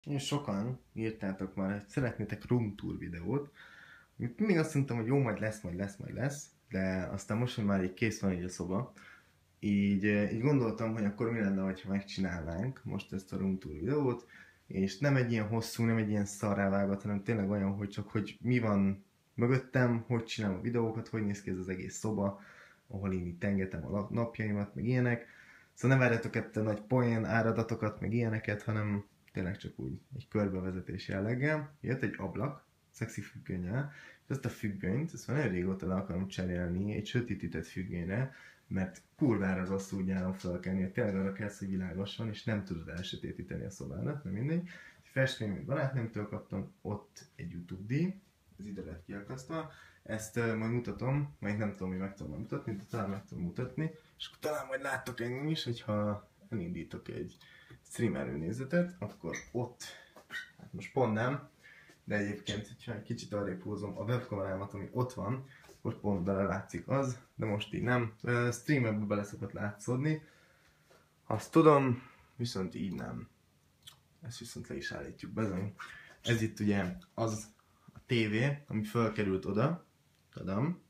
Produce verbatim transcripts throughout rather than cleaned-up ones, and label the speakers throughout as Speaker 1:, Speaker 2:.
Speaker 1: És sokan írtátok már, hogy szeretnétek room tour videót. Mindig azt mondtam, hogy jó, majd lesz, majd lesz, majd lesz, de aztán most, hogy már így kész van így a szoba, így, eh, így gondoltam, hogy akkor mi lenne, ha megcsinálnánk most ezt a room tour videót, és nem egy ilyen hosszú, nem egy ilyen szarrá vágat, hanem tényleg olyan, hogy csak hogy mi van mögöttem, hogy csinálom a videókat, hogy néz ki ez az egész szoba, ahol én így tengetem a napjaimat, meg ilyenek. Szóval ne várjatok ettől nagy poén áradatokat, meg ilyeneket, hanem tényleg csak úgy egy körbevezetés jelleggel. Jött egy ablak, szexi függönnyel, és ezt a függönyt, ezt már nagyon régóta le akarom cserélni egy sötétített függönyre, mert kurvára rosszul úgy állom felkelni, hogy tényleg arra kellsz, hogy világosan, és nem tudod elsötétíteni a szobádat, nem mindegy. Festményt barátnőmtől kaptam, ott egy YouTube díj, ez ide lett kiakasztva. Ezt uh, majd mutatom, majd nem tudom, hogy meg tudom mutatni, de talán meg tudom mutatni, és akkor talán majd láttok engem is, hogyha elindítok egy stream előnézetet, akkor ott, hát most pont nem, de egyébként, ha egy kicsit arrébb húzom a webkamerámat, ami ott van, akkor pont bele látszik az, de most így nem. Uh, streamebbe bele szokott látszódni, azt tudom, viszont így nem. Ezt viszont le is állítjuk bezony. Ez itt ugye az a tévé, ami felkerült oda, tadam,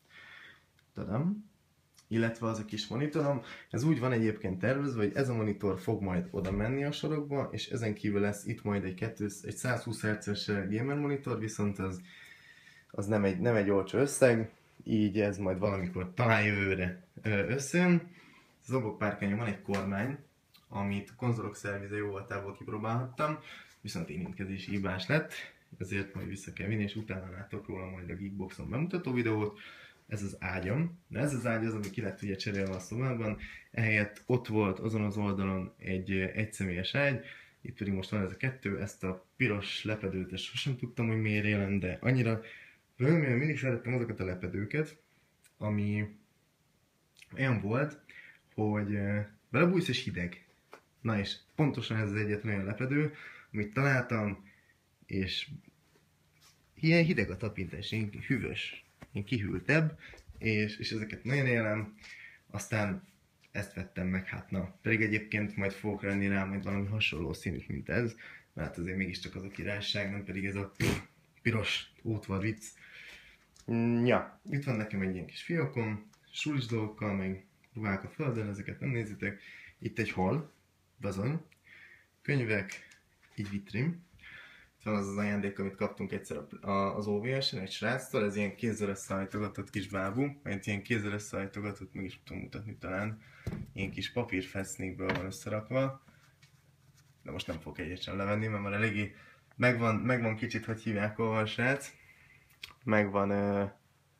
Speaker 1: tadam, illetve az a kis monitorom. Ez úgy van egyébként tervezve, hogy ez a monitor fog majd oda menni a sorokba, és ezen kívül lesz itt majd egy, kettő, egy száz húsz hertzes gamer monitor, viszont az, az nem, egy, nem egy olcsó összeg, így ez majd valamikor talán jövőre összejön. Az obokpárkányon van egy kormány, amit a konzolok szervize jó voltából kipróbálhattam, viszont érintkezési hibás lett, ezért majd vissza kell vinni, és utána látok róla majd a Geekboxon bemutató videót. Ez az ágyam, de ez az ágy az, ami ki lett ugye cserélve a szobában, ehelyett ott volt azon az oldalon egy egyszemélyes ágy, itt pedig most van ez a kettő, ezt a piros lepedőt, ezt sosem tudtam, hogy miért jelen, de annyira valamivel mindig szerettem azokat a lepedőket, ami olyan volt, hogy belebújsz és hideg. Na és pontosan ez az egyetlen olyan lepedő, amit találtam, és ilyen hideg a tapintás, ilyen hűvös, ilyen kihűltebb, és, és ezeket nagyon élem, aztán ezt vettem meg, hát na, pedig egyébként majd fogok renni rá majd valami hasonló színűt, mint ez, mert azért mégiscsak az a királyság, nem pedig ez a piros ótvar vicc. Mm, ja, itt van nekem egy ilyen kis fiókom, sulis dolgokkal, meg ruhák a földön, ezeket nem nézitek. Itt egy hol, bazony, könyvek, egy vitrin. Itt van az az ajándék, amit kaptunk egyszer az ó vé es-en, egy sráctól, ez ilyen kézzel összehajtogatott kis bábú, mert ilyen kézzel összehajtogatott, meg is tudom mutatni talán, ilyen kis papírfesznékből van összerakva, de most nem fogok egyet sem levenni, mert már eléggé megvan, megvan kicsit, hogy hívják hol a srác, megvan uh,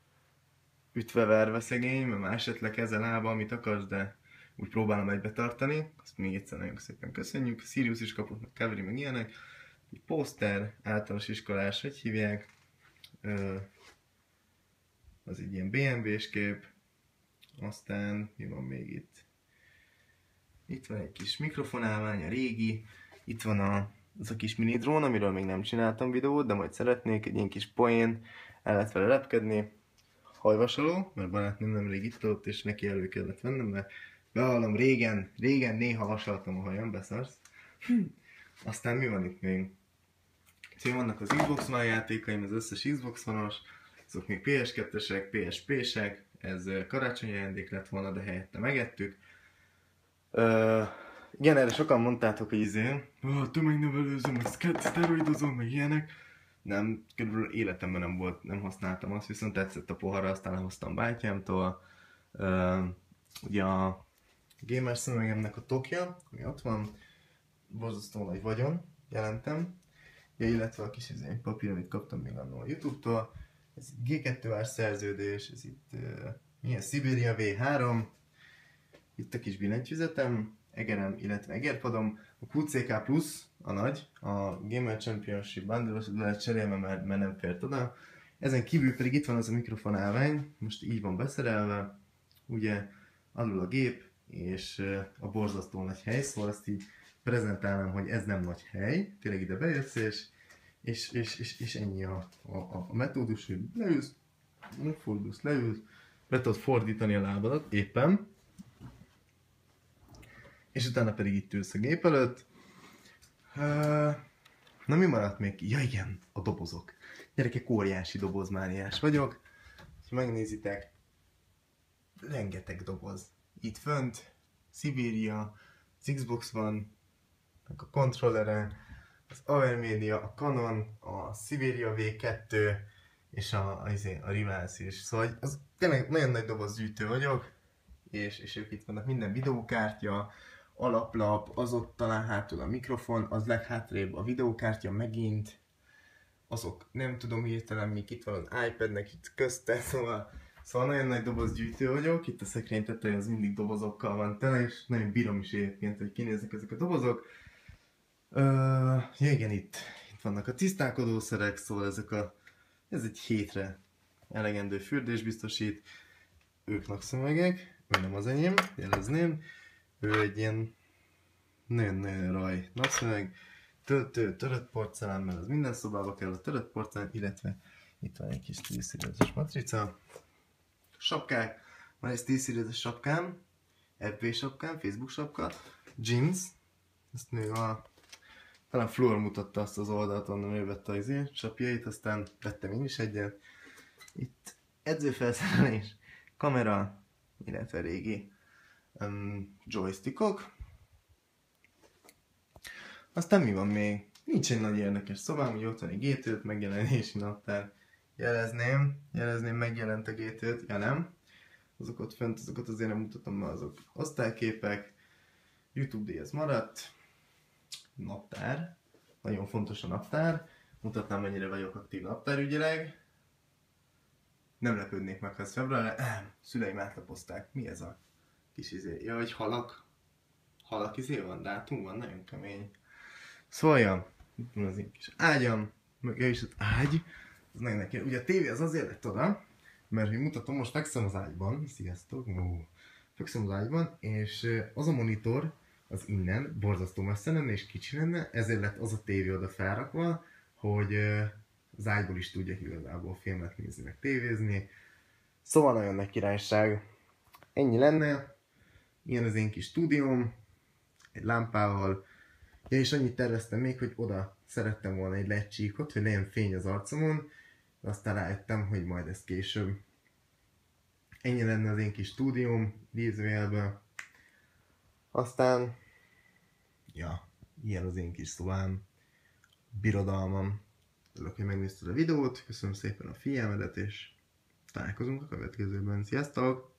Speaker 1: ütve-verve szegény, mert már esett le keze lába, amit akarsz, de úgy próbálom egybe tartani, azt még egyszer nagyon szépen köszönjük. Sirius is kapott, meg Kaveri, meg ilyenek. Egy poszter, általános iskolás, hogy hívják. Ö, az egy ilyen bé em vé-s kép. Aztán mi van még itt? Itt van egy kis mikrofonálvány, a régi. Itt van a, az a kis mini drón, amiről még nem csináltam videót, de majd szeretnék, egy ilyen kis poén, el lehet vele lepkedni. Hajvasaló, mert barátnőm nemrég itt ott, és neki elő kellett vennem, mert bevallom, régen, régen néha vasaltam a hajam, beszarsz. Hm. Aztán mi van itt még? Szóval vannak az Xbox One játékaim, az összes Xbox One-os, azok még pé es kettesek, pé es pé-sek, ez karácsonyi ajándék lett volna, de helyette megettük. Uh, igen, erre sokan mondtátok, hogy izé, oh, tömegnevelőzöm, meg szteroidozom, meg ilyenek. Nem, körülbelül életemben nem volt, nem használtam azt, viszont tetszett a pohara, aztán lehoztam bátyámtól. Uh, ugye a gamer szemüvegemnek a tokja, ami ott van, borzasztó nagy vagyon, jelentem. Ja, illetve a kis izé, papír, amit kaptam még annól a YouTube-tól. Ez itt gé kettő ás szerződés, ez itt uh, milyen Siberia vé három. Itt a kis billentyűzetem, egerem, illetve egerpadom. A kú cé ká Plus, a nagy, a Gamer Championship Bundle-os, le lehet cserélve, mert, mert nem fért oda. Ezen kívül pedig itt van az a mikrofon állvány, most így van beszerelve. Ugye alul a gép, és a borzasztó nagy hely, szóval azt így prezentálnám, hogy ez nem nagy hely, tényleg ide bejössz, és, és, és, és, és ennyi a, a, a metódus, hogy leülsz, megfordulsz, leülsz, be tudod fordítani a lábadat éppen, és utána pedig itt ülsz a gép előtt. Uh, Na mi maradt még ki? Ja igen, a dobozok. Gyerekek, óriási dobozmániás vagyok. Ha megnézitek, rengeteg doboz. Itt fönt, Siberia, az Xbox van, a kontrollere, az Avermedia, a Canon, a Siberia vé kettő és a, a, a Rivals is. Szóval az tényleg nagyon nagy dobozgyűjtő vagyok, és, és ők itt vannak, minden videókártya, alaplap, az ott talán hátul a mikrofon, az leghátrébb a videókártya megint, azok nem tudom hirtelen, még itt van az iPadnek itt közte, szóval, szóval nagyon nagy dobozgyűjtő vagyok, itt a szekrény tetején az mindig dobozokkal van tele, és nagyon bírom is egyébként, hogy kinéznek ezek a dobozok. Uh, ja igen, itt, itt vannak a tisztálkodószerek, szóval ezek a, ez egy hétre elegendő fürdés biztosít, ők napszemegek, ő nem az enyém, jelezném, ő egy ilyen nagyon-nagyon raj napszemeg, töltő, törött porcelán, mert az minden szobába kell a törött porcelán, illetve itt van egy kis tíz-szírézes matrica, sapkák, van egy tíz-szírézes sapkám, ef bé sapkám, Facebook sapka, jeans, ezt még a talán Flor mutatta azt az oldalt, onnan ő vette az én sapjait, aztán vettem én is egyet. Itt edzőfelszerelés, kamera, illetve régi um, joystickok. Aztán mi van még? Nincs egy nagy érdekes szobám, hogy ott van egy gé öt megjelenési naptár. Jelezném, jelezném, megjelent a gé öt, ja nem. Azok ott fönt, azokat azért nem mutatom, mert azok osztályképek. YouTube díj ez maradt. Naptár. Nagyon fontos a naptár. Mutatnám, mennyire vagyok aktív naptárügyileg. Nem lepődnék meg, ha ez február. Szüleim átlapozták. Mi ez a kis izé? Ja, hogy halak. Halak izé van, dátum van, nagyon kemény. Szóval, ja, itt van az én kis ágyam. Ja, és az ágy. Az nagyon neki. Ugye a tévé az azért lett oda, mert hogy mutatom, most fekszem az ágyban. Sziasztok! Ó, fekszem az ágyban, és az a monitor, az innen borzasztó messze lenne és kicsi lenne, ezért lett az a tévé oda felrakva, hogy az ágyból is tudjak igazából filmet nézni, meg tévézni. Szóval nagyon nagy királyság. Ennyi lenne. Ilyen az én kis stúdióm, egy lámpával. Ja, és annyit terveztem még, hogy oda szerettem volna egy ledcsíkot, hogy legyen fény az arcomon, de aztán rájöttem, hogy majd ez később. Ennyi lenne az én kis stúdióm, díszvélbe. Aztán, ja, ilyen az én kis szobám, birodalmam. Örülök, hogy megnézted a videót, köszönöm szépen a figyelmedet, és találkozunk a következőben. Sziasztok!